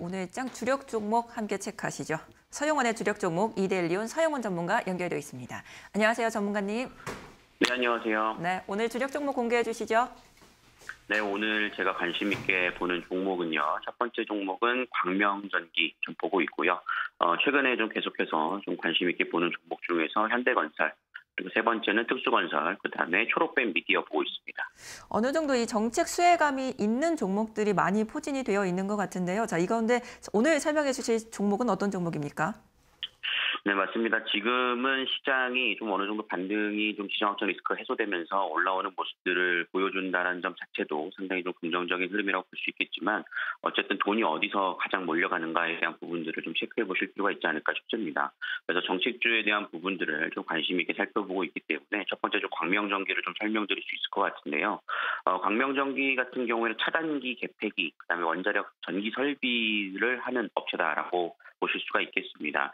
오늘 장 주력 종목 함께 체크하시죠. 서영원의 주력 종목 이데일리온 서영원 전문가 연결되어 있습니다. 안녕하세요, 전문가님. 네, 안녕하세요. 네, 오늘 주력 종목 공개해 주시죠. 네, 오늘 제가 관심 있게 보는 종목은요. 첫 번째 종목은 광명전기 좀 보고 있고요. 최근에 좀 계속해서 좀 관심 있게 보는 종목 중에서 현대건설, 그리고 세 번째는 특수건설, 그다음에 초록뱀 미디어 보고 있습니다. 어느 정도 이 정책 수혜감이 있는 종목들이 많이 포진이 되어 있는 것 같은데요. 자, 이 가운데 오늘 설명해 주실 종목은 어떤 종목입니까? 네, 맞습니다. 지금은 시장이 좀 어느 정도 반등이 좀 지정학적 리스크가 해소되면서 올라오는 모습들을 보여준다는 점 자체도 상당히 좀 긍정적인 흐름이라고 볼 수 있겠지만, 어쨌든 돈이 어디서 가장 몰려가는가에 대한 부분들을 좀 체크해 보실 필요가 있지 않을까 싶습니다. 그래서 정책주에 대한 부분들을 좀 관심 있게 살펴보고 있기 때문에 첫 번째 좀 광명전기를 좀 설명드릴 수 있을 것 같은데요. 광명전기 같은 경우에는 차단기 개폐기, 그다음에 원자력 전기 설비를 하는 업체다라고 보실 수가 있겠습니다.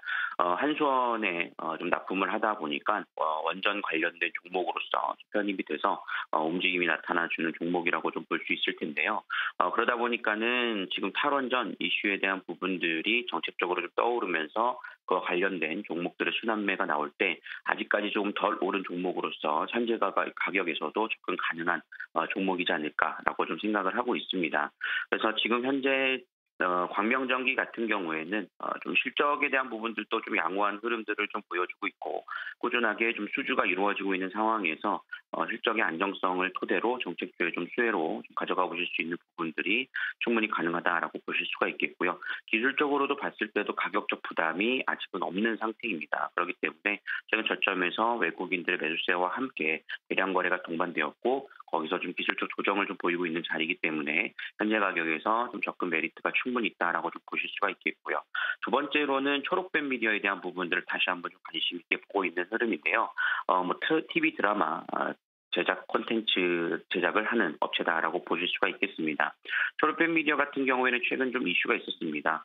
한수원에 좀 납품을 하다 보니까 원전 관련된 종목으로서 편입이 돼서 움직임이 나타나주는 종목이라고 좀 볼 수 있을 텐데요. 그러다 보니까는 지금 탈원전 이슈에 대한 부분들이 정책적으로 좀 떠오르면서 그와 관련된 종목들의 순환매가 나올 때 아직까지 조금 덜 오른 종목으로서 현재 가격에서도 접근 가능한 종목이지 않을까라고 좀 생각을 하고 있습니다. 그래서 지금 현재 광명전기 같은 경우에는 좀 실적에 대한 부분들도 좀 양호한 흐름들을 좀 보여주고 있고 꾸준하게 좀 수주가 이루어지고 있는 상황에서 실적의 안정성을 토대로 정책주의 좀 수혜로 좀 가져가 보실 수 있는 부분들이 충분히 가능하다라고 보실 수가 있겠고요. 기술적으로도 봤을 때도 가격적 부담이 아직은 없는 상태입니다. 그렇기 때문에 최근 저점에서 외국인들의 매수세와 함께 대량 거래가 동반되었고 거기서 좀 기술적 조정을 좀 보이고 있는 자리이기 때문에 현재 가격에서 좀 접근 메리트가 충분히 있다라고 좀 보실 수가 있겠고요. 두 번째로는 초록뱀 미디어에 대한 부분들을 다시 한번 좀 관심 있게 보고 있는 흐름인데요. TV 드라마 제작 콘텐츠 제작을 하는 업체다라고 보실 수가 있겠습니다. 초록뱀 미디어 같은 경우에는 최근 좀 이슈가 있었습니다.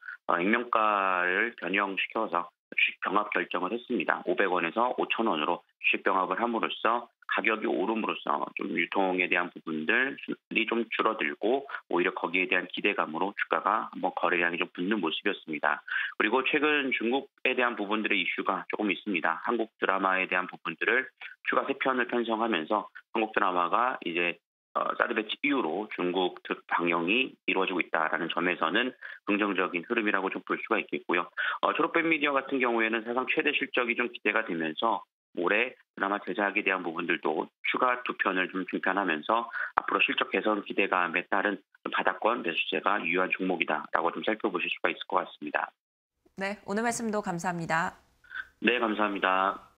액면가를 변형시켜서 주식 병합 결정을 했습니다. 500원에서 5,000원으로 주식 병합을 함으로써 가격이 오름으로써 좀 유통에 대한 부분들이 좀 줄어들고 오히려 거기에 대한 기대감으로 주가가 한번 거래량이 좀 붙는 모습이었습니다. 그리고 최근 중국에 대한 부분들의 이슈가 조금 있습니다. 한국 드라마에 대한 부분들을 추가 3편을 편성하면서 한국 드라마가 이제 사드 배치 이후로 중국 방영이 이루어지고 있다라는 점에서는 긍정적인 흐름이라고 좀 볼 수가 있겠고요. 초록뱀 미디어 같은 경우에는 사상 최대 실적이 좀 기대가 되면서 올해 드라마 제작에 대한 부분들도 추가 2편을 좀 증편하면서 앞으로 실적 개선 기대감에 따른 바닥권 매수세가 유효한 종목이다라고 좀 살펴보실 수가 있을 것 같습니다. 네, 오늘 말씀도 감사합니다. 네, 감사합니다.